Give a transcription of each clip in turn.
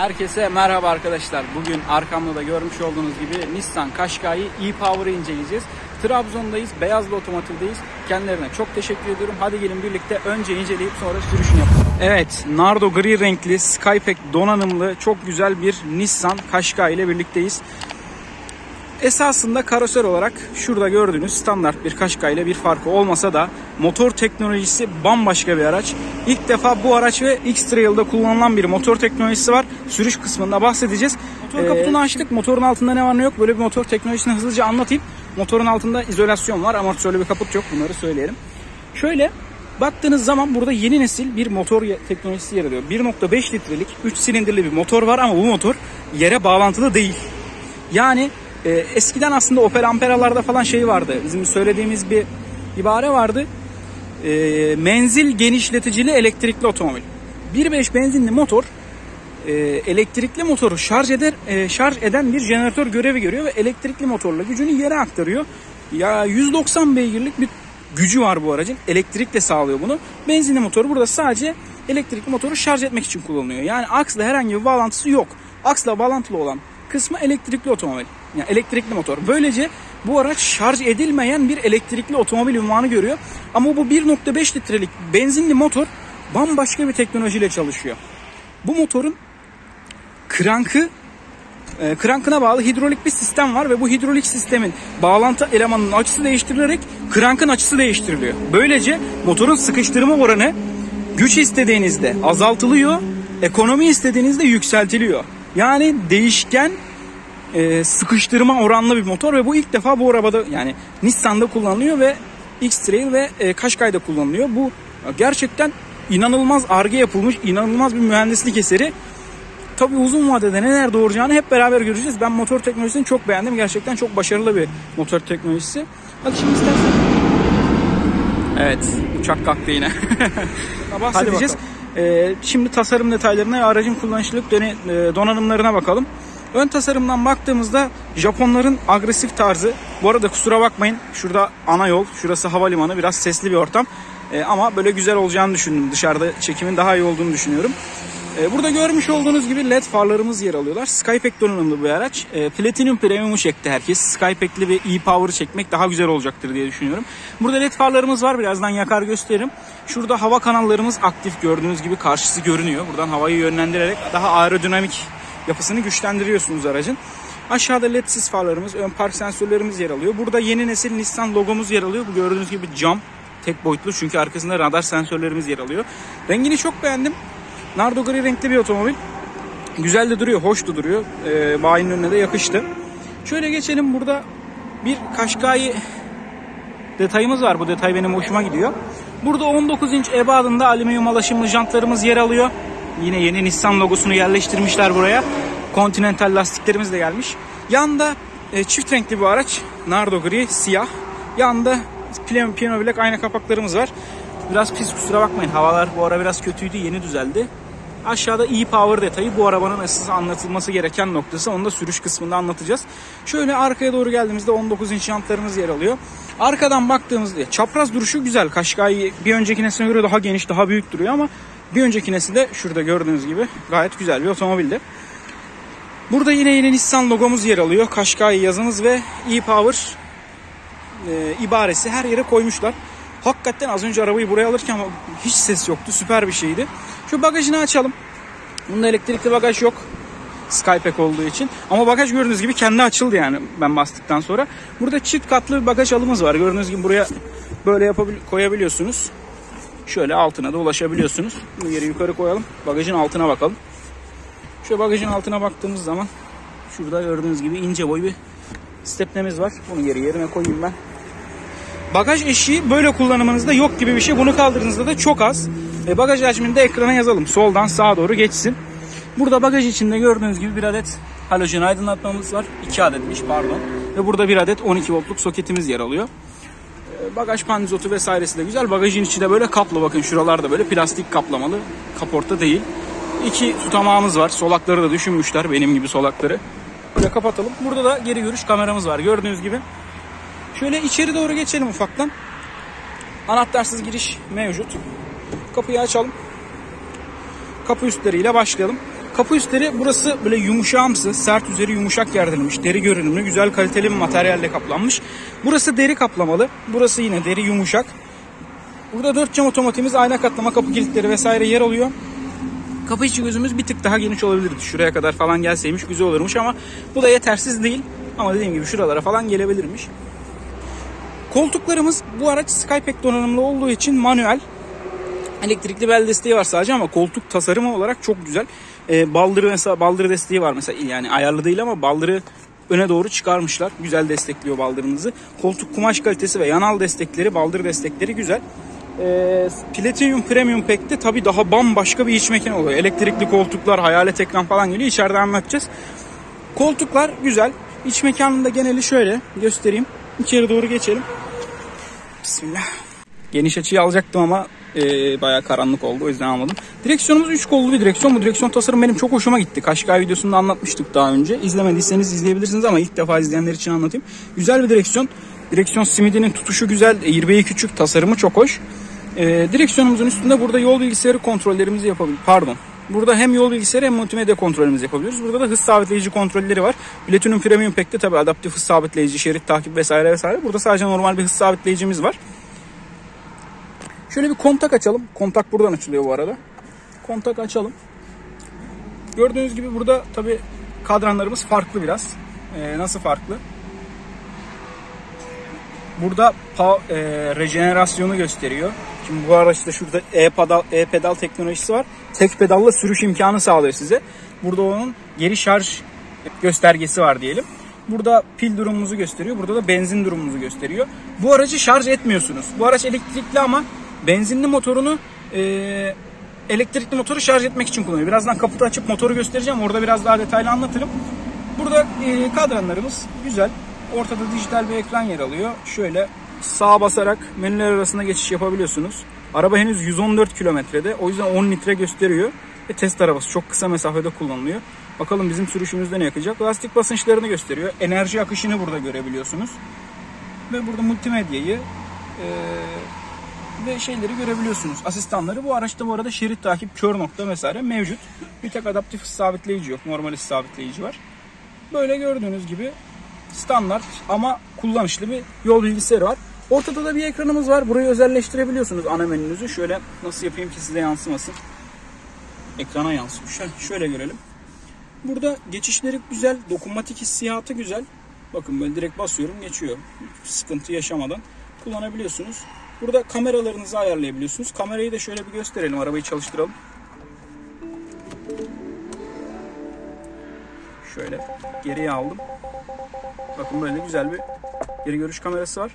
Herkese merhaba arkadaşlar. Bugün arkamda da görmüş olduğunuz gibi Nissan Qashqai e-Power'ı inceleyeceğiz. Trabzon'dayız, Beyazlı Otomotiv'deyiz. Kendilerine çok teşekkür ediyorum. Hadi gelin birlikte önce inceleyip sonra sürüşünü yapalım. Evet, nardo gri renkli, Skypack donanımlı çok güzel bir Nissan Qashqai ile birlikteyiz. Esasında karoser olarak şurada gördüğünüz standart bir Qashqai ile bir farkı olmasa da motor teknolojisi bambaşka bir araç. İlk defa bu araç ve X-Trail'da kullanılan bir motor teknolojisi var. Sürüş kısmında bahsedeceğiz. Motor kaputunu açtık. Motorun altında ne var ne yok böyle bir motor teknolojisini hızlıca anlatayım. Motorun altında izolasyon var. Amortisörlü bir kaput yok. Bunları söyleyelim. Şöyle baktığınız zaman burada yeni nesil bir motor teknolojisi yer alıyor. 1.5 litrelik 3 silindirli bir motor var ama bu motor yere bağlantılı değil. Yani eskiden aslında Opel Ampera'larda falan şey vardı. Bizim söylediğimiz bir ibare vardı. Menzil genişleticili elektrikli otomobil. 1.5 benzinli motor elektrikli motoru şarj eden bir jeneratör görevi görüyor ve elektrikli motorla gücünü yere aktarıyor. Ya 190 beygirlik bir gücü var bu aracın. Elektrikle sağlıyor bunu. Benzinli motoru burada sadece elektrikli motoru şarj etmek için kullanılıyor. Yani aksla herhangi bir bağlantısı yok. Aksla bağlantılı olan kısmı elektrikli otomobil. Yani elektrikli motor. Böylece bu araç şarj edilmeyen bir elektrikli otomobil unvanı görüyor. Ama bu 1.5 litrelik benzinli motor bambaşka bir teknolojiyle çalışıyor. Bu motorun krankına bağlı hidrolik bir sistem var ve bu hidrolik sistemin bağlantı elemanının açısı değiştirilerek krankın açısı değiştiriliyor. Böylece motorun sıkıştırma oranı güç istediğinizde azaltılıyor, ekonomi istediğinizde yükseltiliyor. Yani değişken sıkıştırma oranlı bir motor ve bu ilk defa bu arabada yani Nissan'da kullanılıyor ve X-Trail ve Qashqai'de kullanılıyor. Bu gerçekten inanılmaz Ar-Ge yapılmış, inanılmaz bir mühendislik eseri. Tabii uzun vadede neler doğuracağını hep beraber göreceğiz. Ben motor teknolojisini çok beğendim. Gerçekten çok başarılı bir motor teknolojisi. Hadi şimdi istersen. Evet, uçak kalktı yine. Bahsedeceğiz. Şimdi tasarım detaylarına, aracın kullanışlılık donanımlarına bakalım. Ön tasarımdan baktığımızda Japonların agresif tarzı. Bu arada kusura bakmayın. Şurada ana yol, şurası havalimanı. Biraz sesli bir ortam. Ama böyle güzel olacağını düşündüm. Dışarıda çekimin daha iyi olduğunu düşünüyorum. Burada görmüş olduğunuz gibi LED farlarımız yer alıyorlar. Skypack donanımlı bir araç. Platinum Premium'u çekti herkes. Skypack'li ve e-Power'ı çekmek daha güzel olacaktır diye düşünüyorum. Burada LED farlarımız var. Birazdan yakar gösteririm. Şurada hava kanallarımız aktif. Gördüğünüz gibi karşısı görünüyor. Buradan havayı yönlendirerek daha aerodinamik yapısını güçlendiriyorsunuz aracın. Aşağıda LED'siz farlarımız, ön park sensörlerimiz yer alıyor. Burada yeni nesil Nissan logomuz yer alıyor. Bu gördüğünüz gibi cam. Tek boyutlu çünkü arkasında radar sensörlerimiz yer alıyor. Rengini çok beğendim. Nardo gri renkli bir otomobil. Güzel de duruyor, hoş da duruyor. Bayinin önüne de yakıştı. Şöyle geçelim. Burada bir Qashqai detayımız var. Bu detay benim hoşuma gidiyor. Burada 19 inç ebadında alüminyum alaşımlı jantlarımız yer alıyor. Yine yeni Nissan logosunu yerleştirmişler buraya. Continental lastiklerimiz de gelmiş. Yanında çift renkli bir araç. Nardo gri, siyah. Yanında piyano bilek ayna kapaklarımız var. Biraz pis, kusura bakmayın. Havalar bu ara biraz kötüydü. Yeni düzeldi. Aşağıda e-Power detayı. Bu arabanın esas anlatılması gereken noktası. Onu da sürüş kısmında anlatacağız. Şöyle arkaya doğru geldiğimizde 19 inç jantlarımız yer alıyor. Arkadan baktığımızda çapraz duruşu güzel. Qashqai bir önceki nesline göre daha geniş, daha büyük duruyor ama bir önceki nesil de şurada gördüğünüz gibi gayet güzel bir otomobildi. Burada yine yeni Nissan logomuz yer alıyor. Qashqai yazımız ve e-Power ibaresi her yere koymuşlar. Hakikaten az önce arabayı buraya alırken hiç ses yoktu. Süper bir şeydi. Şu bagajını açalım. Bunda elektrikli bagaj yok. Skypack olduğu için. Ama bagaj gördüğünüz gibi kendi açıldı yani ben bastıktan sonra. Burada çift katlı bir bagaj alımız var. Gördüğünüz gibi buraya böyle koyabiliyorsunuz. Şöyle altına da ulaşabiliyorsunuz. Bu yeri yukarı koyalım. Bagajın altına bakalım. Şu bagajın altına baktığımız zaman şurada gördüğünüz gibi ince boy bir stepnemiz var. Bunu yerine koyayım ben. Bagaj eşiği böyle kullanımınızda yok gibi bir şey. Bunu kaldırdığınızda da çok az. Bagaj hacmini de ekrana yazalım. Soldan sağa doğru geçsin. Burada bagaj içinde gördüğünüz gibi bir adet halojen aydınlatmamız var. 2 adetmiş pardon. Ve burada bir adet 12 voltluk soketimiz yer alıyor. Bagaj pandizotu vesairesi de güzel. Bagajın içi de böyle kaplı. Bakın şuralarda böyle plastik kaplamalı. Kaporta değil. 2 tutamağımız var. Solakları da düşünmüşler. Benim gibi solakları. Böyle kapatalım. Burada da geri görüş kameramız var. Gördüğünüz gibi. Şöyle içeri doğru geçelim ufaktan. Anahtarsız giriş mevcut. Kapıyı açalım. Kapı üstleriyle başlayalım. Kapı üstleri burası böyle yumuşağımsı, sert, üzeri yumuşak gerdirilmiş, deri görünümlü, güzel kaliteli bir materyalle kaplanmış. Burası deri kaplamalı, burası yine deri yumuşak. Burada 4 cam otomatiğimiz, ayna katlama, kapı kilitleri vesaire yer alıyor. Kapı içi gözümüz bir tık daha geniş olabilirdi. Şuraya kadar falan gelseymiş güzel olurmuş ama bu da yetersiz değil. Ama dediğim gibi şuralara falan gelebilirmiş. Koltuklarımız bu araç Skypack donanımlı olduğu için manuel. Elektrikli bel desteği var sadece ama koltuk tasarımı olarak çok güzel. Baldırı mesela, baldırı desteği var mesela, yani ayarlı değil ama baldırı öne doğru çıkarmışlar. Güzel destekliyor baldırınızı. Koltuk kumaş kalitesi ve yanal destekleri, baldırı destekleri güzel. Platinum Premium Pack'te tabii daha bambaşka bir iç mekan oluyor. Elektrikli koltuklar, hayalet ekran falan geliyor. İçeride anlatacağız. Koltuklar güzel. İç mekanında geneli şöyle göstereyim. İçeri doğru geçelim. Bismillah. Geniş açıyı alacaktım ama bayağı karanlık oldu, o yüzden almadım. Direksiyonumuz 3 kollu bir direksiyon. Bu direksiyon tasarım benim çok hoşuma gitti. Kaşkay videosunda anlatmıştık daha önce. İzlemediyseniz izleyebilirsiniz ama ilk defa izleyenler için anlatayım. Güzel bir direksiyon. Direksiyon simidinin tutuşu güzel. Airbag'i küçük. Tasarımı çok hoş. Direksiyonumuzun üstünde burada yol bilgisayarı kontrollerimizi yapabiliyoruz. Pardon. Burada hem yol bilgisayarı hem multimedya kontrolümüzü yapabiliyoruz. Burada da hız sabitleyici kontrolleri var. Platinum Premium Pack'te tabii adaptif hız sabitleyici, şerit takip vesaire vesaire. Burada sadece normal bir hız sabitleyicimiz var. Şöyle bir kontak açalım. Kontak buradan açılıyor bu arada. Kontak açalım. Gördüğünüz gibi burada tabii kadranlarımız farklı biraz. Nasıl farklı? Burada rejenerasyonu gösteriyor. Şimdi bu araçta şurada e-pedal teknolojisi var. Tek pedalla sürüş imkanı sağlıyor size. Burada onun geri şarj göstergesi var diyelim. Burada pil durumumuzu gösteriyor. Burada da benzin durumumuzu gösteriyor. Bu aracı şarj etmiyorsunuz. Bu araç elektrikli ama benzinli motorunu elektrikli motoru şarj etmek için kullanıyor. Birazdan kaputu açıp motoru göstereceğim. Orada biraz daha detaylı anlatırım. Burada kadranlarımız güzel. Ortada dijital bir ekran yer alıyor. Şöyle sağa basarak menüler arasında geçiş yapabiliyorsunuz. Araba henüz 114 kilometrede. O yüzden 10 litre gösteriyor. Ve test arabası, çok kısa mesafede kullanılıyor. Bakalım bizim sürüşümüzde ne yakacak. Lastik basınçlarını gösteriyor. Enerji akışını burada görebiliyorsunuz. Ve burada multimedyayı ve şeyleri görebiliyorsunuz. Asistanları. Bu araçta bu arada şerit takip, kör nokta vesaire mevcut. Bir tek adaptif hız sabitleyici yok. Normal hız sabitleyici var. Böyle gördüğünüz gibi standart ama kullanışlı bir yol bilgisayarı var. Ortada da bir ekranımız var. Burayı özelleştirebiliyorsunuz, ana menünüzü. Şöyle nasıl yapayım ki size yansımasın. Ekrana yansımış. Şöyle görelim. Burada geçişleri güzel. Dokunmatik hissiyatı güzel. Bakın böyle direkt basıyorum, geçiyor. Hiç sıkıntı yaşamadan kullanabiliyorsunuz. Burada kameralarınızı ayarlayabiliyorsunuz. Kamerayı da şöyle bir gösterelim. Arabayı çalıştıralım. Şöyle geriye aldım. Bakın böyle güzel bir geri görüş kamerası var.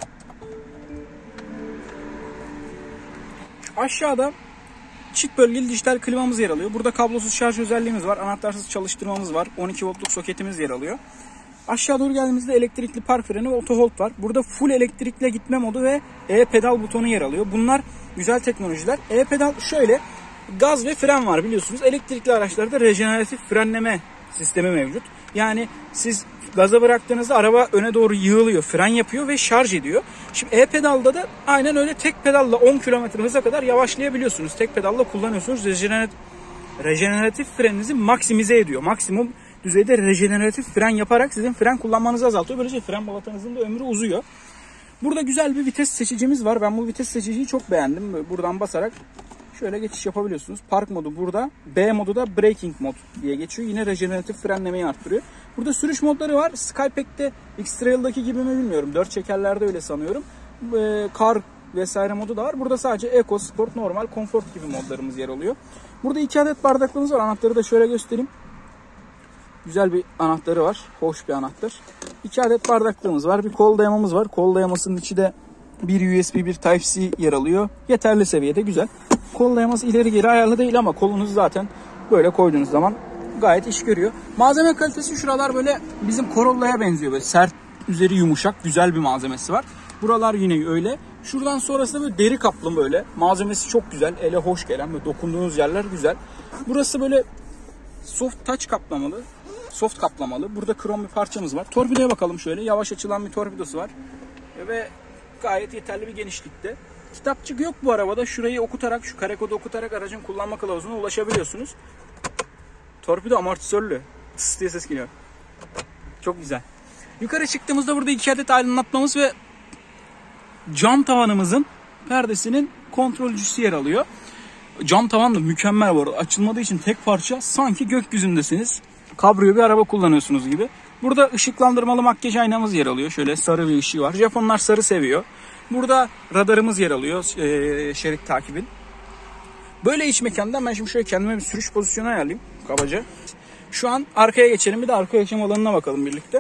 Aşağıda çift bölgeli dijital klimamız yer alıyor. Burada kablosuz şarj özelliğimiz var. Anahtarsız çalıştırmamız var. 12 voltluk soketimiz yer alıyor. Aşağı doğru geldiğimizde elektrikli park freni ve auto hold var. Burada full elektrikle gitme modu ve e-pedal butonu yer alıyor. Bunlar güzel teknolojiler. E-pedal şöyle, gaz ve fren var biliyorsunuz. Elektrikli araçlarda rejeneratif frenleme sistemi mevcut. Yani siz gaza bıraktığınızda araba öne doğru yığılıyor, fren yapıyor ve şarj ediyor. Şimdi e-pedalda da aynen öyle, tek pedalla 10 km hıza kadar yavaşlayabiliyorsunuz. Tek pedalla kullanıyorsunuz. Rejeneratif freninizi maksimize ediyor. Maksimum düzeyde rejeneratif fren yaparak sizin fren kullanmanızı azaltıyor. Böylece fren balatanızın da ömrü uzuyor. Burada güzel bir vites seçicimiz var. Ben bu vites seçiciyi çok beğendim. Buradan basarak şöyle geçiş yapabiliyorsunuz. Park modu burada. B modu da braking mod diye geçiyor. Yine rejeneratif frenlemeyi arttırıyor. Burada sürüş modları var. Skypack'te X-Trail'daki gibi mi bilmiyorum. 4 çekerlerde öyle sanıyorum. Car vesaire modu da var. Burada sadece Eco, Sport, Normal, Comfort gibi modlarımız yer alıyor. Burada 2 adet bardaklığımız var. Anahtarı da şöyle göstereyim. Güzel bir anahtarı var. Hoş bir anahtar. 2 adet bardaklığımız var. Bir kol dayamamız var. Kol dayamasının içi de bir USB, bir Type-C yer alıyor. Yeterli seviyede, güzel. Kol dayaması ileri geri ayarlı değil ama kolunuz zaten böyle koyduğunuz zaman gayet iş görüyor. Malzeme kalitesi şuralar böyle bizim Corolla'ya benziyor. Böyle sert, üzeri yumuşak, güzel bir malzemesi var. Buralar yine öyle. Şuradan sonrası da böyle deri kaplı böyle. Malzemesi çok güzel. Ele hoş gelen, böyle dokunduğunuz yerler güzel. Burası böyle soft touch kaplamalı. Soft kaplamalı. Burada krom bir parçamız var. Torpidoya bakalım şöyle. Yavaş açılan bir torpidosu var. Ve gayet yeterli bir genişlikte. Kitapçık yok bu arabada. Şurayı okutarak, şu kare kodu okutarak aracın kullanma kılavuzuna ulaşabiliyorsunuz. Torpido amortisörlü. Tıs diye ses geliyor. Çok güzel. Yukarı çıktığımızda burada 2 adet aydınlatmamız ve cam tavanımızın perdesinin kontrolcüsü yer alıyor. Cam tavan da mükemmel bu arada. Açılmadığı için tek parça, sanki gökyüzündesiniz. Kabriyo bir araba kullanıyorsunuz gibi. Burada ışıklandırmalı makyaj aynamız yer alıyor. Şöyle sarı bir ışığı var. Japonlar sarı seviyor. Burada radarımız yer alıyor. Şerit takibin. Böyle iç mekandan ben şimdi şöyle kendime bir sürüş pozisyonu ayarlayayım. Kabaca. Şu an arkaya geçelim. Bir de arka yaşam alanına bakalım birlikte.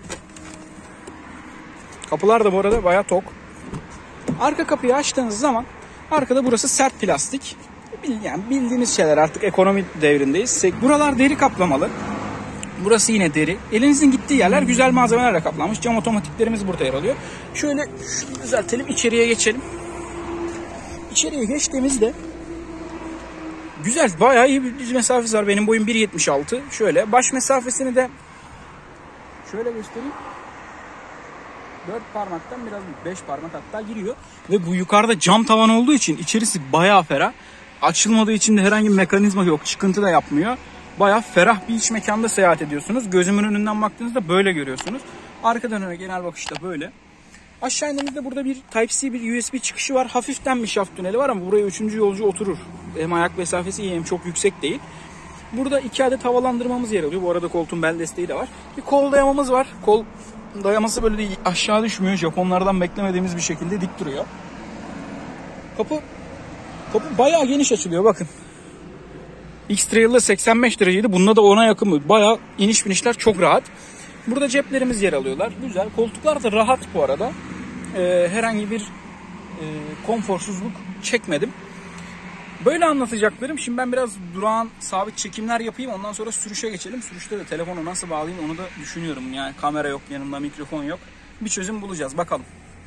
Kapılar da bu arada bayağı tok. Arka kapıyı açtığınız zaman arkada burası sert plastik. Yani bildiğiniz şeyler, artık ekonomi devrindeyiz. Buralar deri kaplamalı. Burası yine deri. Elinizin gittiği yerler güzel malzemelerle kaplanmış. Cam otomatiklerimiz burada yer alıyor. Şöyle şunu düzeltelim, içeriye geçelim. İçeriye geçtiğimizde güzel, bayağı iyi bir diz mesafesi var. Benim boyum 1.76. Şöyle baş mesafesini de şöyle göstereyim. 4 parmaktan biraz 5 parmak hatta giriyor. Ve bu yukarıda cam tavan olduğu için içerisi bayağı ferah. Açılmadığı için de herhangi bir mekanizma yok. Çıkıntı da yapmıyor. Bayağı ferah bir iç mekanda seyahat ediyorsunuz. Gözümün önünden baktığınızda böyle görüyorsunuz. Arkadan öne genel bakışta böyle. Aşağı indiğimizde burada bir Type-C bir USB çıkışı var. Hafiften bir şaft tüneli var ama buraya 3. yolcu oturur. Hem ayak mesafesi iyi hem çok yüksek değil. Burada 2 adet havalandırmamız yer alıyor. Bu arada koltuğun bel desteği de var. Bir kol dayamamız var. Kol dayaması böyle aşağı düşmüyor. Japonlardan beklemediğimiz bir şekilde dik duruyor. Kapı bayağı geniş açılıyor bakın. X-Trail'da 85 dereceydi. Bunda da 10'a yakın. Bayağı iniş binişler çok rahat. Burada ceplerimiz yer alıyorlar. Güzel. Koltuklar da rahat bu arada. Herhangi bir konforsuzluk çekmedim. Böyle anlatacaklarım. Şimdi ben biraz durağan sabit çekimler yapayım. Ondan sonra sürüşe geçelim. Sürüşte de telefonu nasıl bağlayayım onu da düşünüyorum. Yani kamera yok, yanımda mikrofon yok. Bir çözüm bulacağız. Bakalım.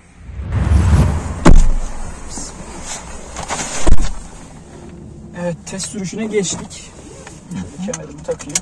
Evet, test sürüşüne geçtik. Kemerimi takayım.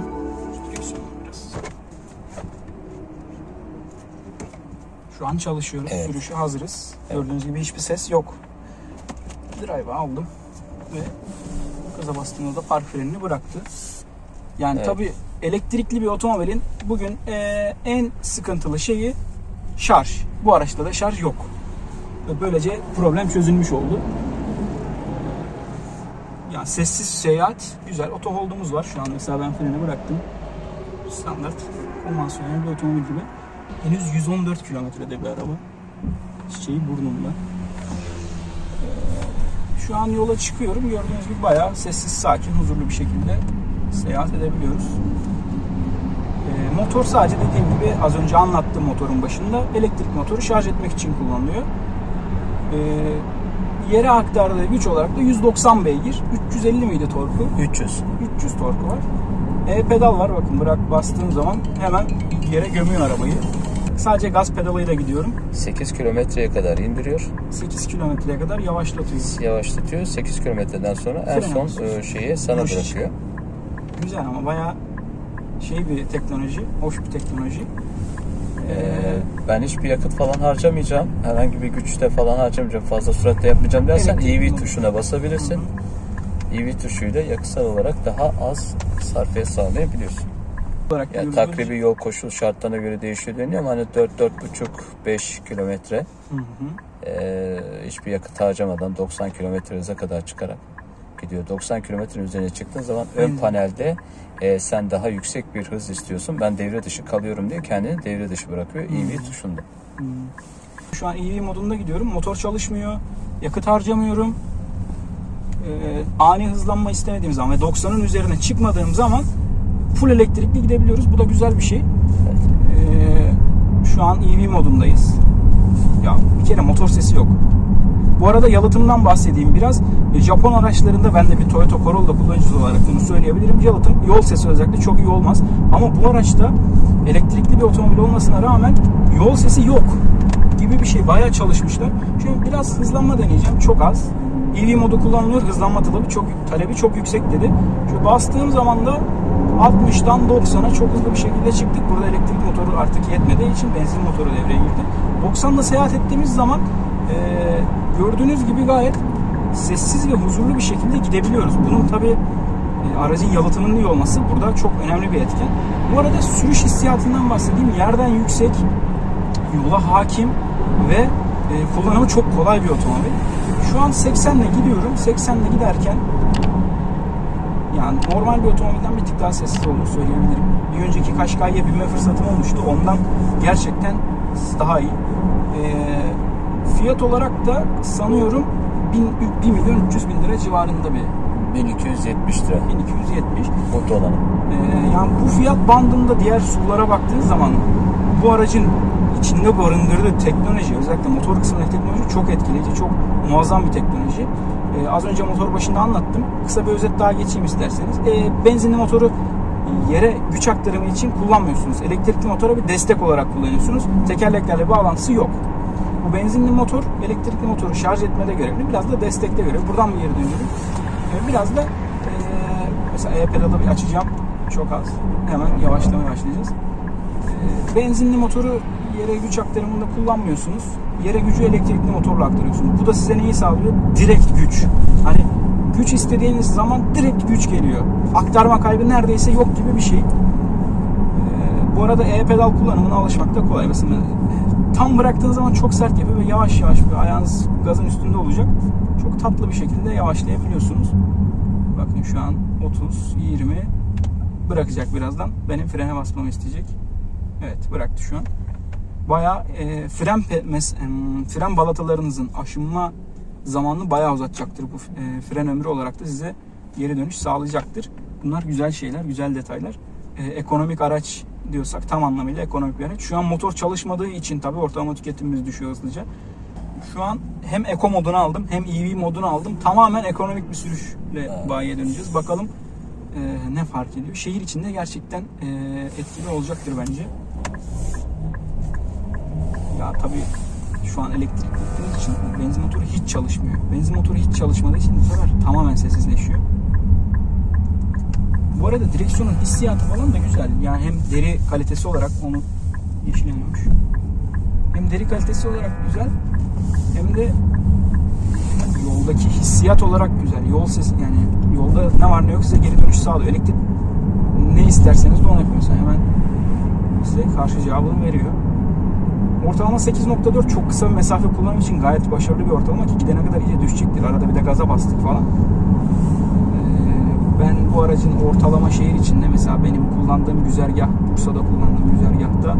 Şu an çalışıyoruz. Evet. Sürüşe hazırız. Evet. Gördüğünüz gibi hiçbir ses yok. Drive'ı aldım ve gaza bastığımda park frenini bıraktı. Yani evet. Tabii elektrikli bir otomobilin bugün en sıkıntılı şeyi şarj. Bu araçta da şarj yok. Ve böylece problem çözülmüş oldu. Yani sessiz seyahat güzel. Otohold'umuz var. Şu an mesela ben freni bıraktım. Standart konvansiyonel bir otomobil gibi. Henüz 114 kilometrede bir araba. Çiçeği burnumda. Şu an yola çıkıyorum. Gördüğünüz gibi bayağı sessiz, sakin, huzurlu bir şekilde seyahat edebiliyoruz. Motor sadece dediğim gibi az önce anlattığım motorun başında elektrik motoru şarj etmek için kullanılıyor. Yere aktardığı güç olarak da 190 beygir. 350 miydi torku? 300 torku var. Pedal var. Bakın bastığım zaman hemen yere gömüyor arabayı. Sadece gaz pedalıyla gidiyorum. 8 kilometreye kadar indiriyor. 8 kilometreye kadar yavaşlatıyor. 8 kilometreden sonra en son şeyi sana bırakıyor. Güzel ama bayağı bir teknoloji. Hoş bir teknoloji. Ben hiçbir yakıt falan harcamayacağım. Herhangi bir güçte falan harcamayacağım. Fazla süratle yapmayacağım dersen EV tuşuna basabilirsin. EV tuşuyla yakıtsal olarak daha az sarfiyat sağlayabiliyorsun. Yani takribi yol koşul şartlarına göre değişiyor deniyor ama hani 4-4,5-5 kilometre hiçbir yakıt harcamadan 90 kilometre hıza kadar çıkarak gidiyor. 90 kilometrenin üzerine çıktığın zaman ön panelde sen daha yüksek bir hız istiyorsun. Ben devre dışı kalıyorum diye kendini devre dışı bırakıyor EV tuşunda. Şu an EV modunda gidiyorum. Motor çalışmıyor. Yakıt harcamıyorum. Ani hızlanma istemediğim zaman ve 90'ın üzerine çıkmadığım zaman full elektrikli gidebiliyoruz. Bu da güzel bir şey. Evet. Şu an EV modundayız. Ya bir kere motor sesi yok. Bu arada yalıtımdan bahsedeyim biraz. Japon araçlarında ben de bir Toyota Corolla kullanıcısı olarak bunu söyleyebilirim. Yalıtım, yol sesi özellikle çok iyi olmaz. Ama bu araçta elektrikli bir otomobil olmasına rağmen yol sesi yok gibi bir şey. Bayağı çalışmışlar. Şimdi biraz hızlanma deneyeceğim. Çok az. EV modu kullanılıyor. Hızlanma talebi çok yüksek dedi. Şu bastığım zaman da 60'dan 90'a çok hızlı bir şekilde çıktık. Burada elektrik motoru artık yetmediği için benzin motoru devreye girdi. 90'da seyahat ettiğimiz zaman gördüğünüz gibi gayet sessiz ve huzurlu bir şekilde gidebiliyoruz. Bunun tabi aracın yalıtımının iyi olması burada çok önemli bir etken. Bu arada sürüş hissiyatından bahsedeyim. Yerden yüksek, yola hakim ve kullanımı çok kolay bir otomobil. Şu an 80 ile gidiyorum. 80 ile giderken yani normal bir otomobilden bir tık daha sessiz olduğunu söyleyebilirim. Bir önceki Qashqai'ye binme fırsatım olmuştu. Ondan gerçekten daha iyi. Fiyat olarak da sanıyorum 1.300.000 lira civarında bir. 1270 lira. 1270. Bu dolanım. Yani bu fiyat bandında diğer SUV'lara baktığınız zaman bu aracın içinde barındırdığı teknoloji, özellikle motor kısmındaki teknoloji çok etkileyici, çok muazzam bir teknoloji. Az önce motor başında anlattım. Kısa bir özet daha geçeyim isterseniz. Benzinli motoru yere güç aktarımı için kullanmıyorsunuz. Elektrikli motora bir destek olarak kullanıyorsunuz. Tekerleklerle bağlantısı yok. Bu benzinli motor elektrikli motoru şarj etmede görevli. Biraz da destekte görevli. Buradan mı geri dönüyorum? Biraz da mesela E-pedalı bir açacağım. Çok az. Hemen yavaşlamaya başlayacağız. Benzinli motoru yere güç aktarımında kullanmıyorsunuz. Yere gücü elektrikli motorla aktarıyorsunuz. Bu da size neyi sağlıyor? Direkt güç. Hani güç istediğiniz zaman direkt güç geliyor. Aktarma kaybı neredeyse yok gibi bir şey. Bu arada E-pedal kullanımına alışmak da kolay. Mesela tam bıraktığınız zaman çok sert yapıyor ve yavaş yavaş bir ayağınız gazın üstünde olacak. Çok tatlı bir şekilde yavaşlayabiliyorsunuz. Bakın şu an 30, 20 bırakacak birazdan. Benim frene basmamı isteyecek. Evet, bıraktı şu an. Bayağı fren balatalarınızın aşınma zamanını bayağı uzatacaktır. Bu fren ömrü olarak da size geri dönüş sağlayacaktır. Bunlar güzel şeyler, güzel detaylar. Ekonomik araç diyorsak tam anlamıyla ekonomik bir araç. Şu an motor çalışmadığı için tabii ortalama tüketimimiz düşüyor hızlıca. Şu an hem Eco modunu aldım hem EV modunu aldım. Tamamen ekonomik bir sürüşle bayiye döneceğiz. Bakalım ne fark ediyor. Şehir içinde gerçekten etkili olacaktır bence. Ya tabii şu an elektrikli gittiğimiz için benzin motoru hiç çalışmıyor. Benzin motoru hiç çalışmadığı için bu sefer tamamen sessizleşiyor. Bu arada direksiyonun hissiyatı falan da güzel. Yani hem deri kalitesi olarak onu yeşil yanıyormuş. Hem deri kalitesi olarak güzel hem de yoldaki hissiyat olarak güzel. Yol sesi yani yolda ne var ne yok size geri dönüş sağlıyor. Elektrik ne isterseniz de onu yapıyorsun. Hemen size karşı cevabını veriyor. Ortalama 8.4 çok kısa bir mesafe kullanım için gayet başarılı bir ortalama ki gidene kadar iyice düşecektir. Arada bir de gaza bastık falan. Ben bu aracın ortalama şehir içinde mesela benim kullandığım güzergah, Bursa'da kullandığım güzergahta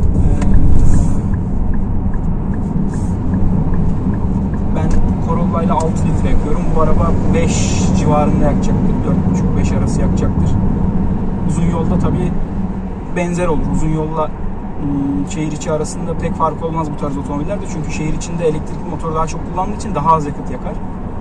ben Corolla ile 6 litre yakıyorum. Bu araba 5 civarında yakacaktır. 4,5-5 arası yakacaktır. Uzun yolda tabii benzer olur. Uzun yolla şehir içi arasında pek fark olmaz bu tarz otomobillerde. Çünkü şehir içinde elektrikli motor daha çok kullandığı için daha az yakıt yakar.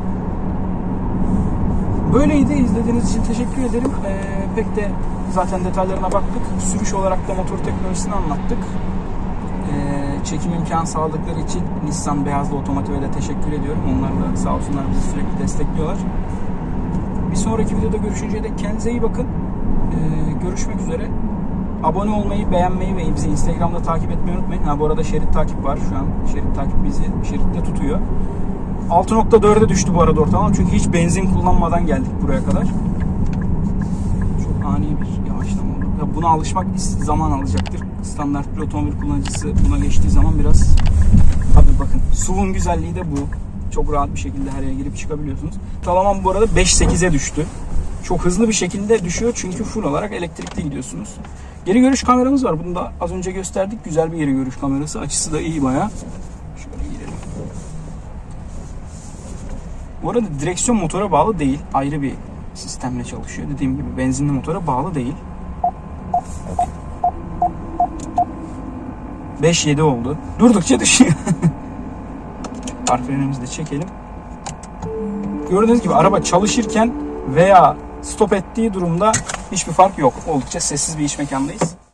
Böyleydi. İzlediğiniz için teşekkür ederim. Pek de zaten detaylarına baktık. Sürüş olarak da motor teknolojisini anlattık. Çekim imkanı sağladıkları için Nissan Beyazlı Otomotiv'e de teşekkür ediyorum. Onlar da sağ olsunlar bizi sürekli destekliyorlar. Bir sonraki videoda görüşünceye dek kendinize iyi bakın. Görüşmek üzere. Abone olmayı, beğenmeyi ve bizi Instagram'da takip etmeyi unutmayın. Bu arada şerit takip var şu an. Şerit takip bizi şeritte tutuyor. 6.4'e düştü bu arada ortalama. Çünkü hiç benzin kullanmadan geldik buraya kadar. Çok ani bir yavaşlama oldu. Ya buna alışmak zaman alacaktır. Standart bir otomobil kullanıcısı buna geçtiği zaman biraz... Tabii bakın SUV'un güzelliği de bu. Çok rahat bir şekilde her yere girip çıkabiliyorsunuz. Ortalama bu arada 5.8'e düştü. Çok hızlı bir şekilde düşüyor çünkü full olarak elektrikli gidiyorsunuz. Geri görüş kameramız var. Bunu da az önce gösterdik. Güzel bir geri görüş kamerası. Açısı da iyi bayağı. Şöyle girelim. Bu arada direksiyon motora bağlı değil. Ayrı bir sistemle çalışıyor. Dediğim gibi benzinli motora bağlı değil. 5.7 oldu. Durdukça düşüyor. Park frenimizi de çekelim. Gördüğünüz gibi araba çalışırken veya stop ettiği durumda hiçbir fark yok. Oldukça sessiz bir iç mekandayız.